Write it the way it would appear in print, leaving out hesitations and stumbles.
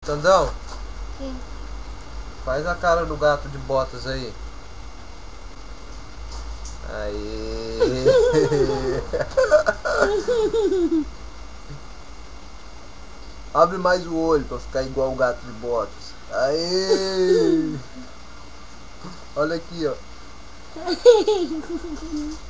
Xandão, Sim. faz a cara do gato de botas aí. Aí. Abre mais o olho pra ficar igual o gato de botas. Aí. Olha aqui, ó.